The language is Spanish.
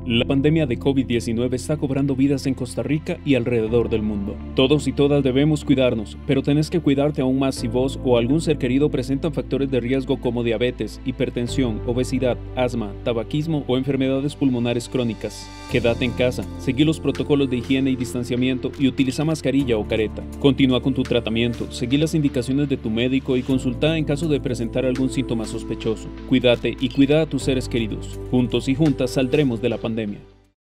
La pandemia de COVID-19 está cobrando vidas en Costa Rica y alrededor del mundo. Todos y todas debemos cuidarnos, pero tenés que cuidarte aún más si vos o algún ser querido presentan factores de riesgo como diabetes, hipertensión, obesidad, asma, tabaquismo o enfermedades pulmonares crónicas. Quédate en casa, seguí los protocolos de higiene y distanciamiento y utiliza mascarilla o careta. Continúa con tu tratamiento, seguí las indicaciones de tu médico y consulta en caso de presentar algún síntoma sospechoso. Cuídate y cuida a tus seres queridos. Juntos y juntas saldremos de la pandemia.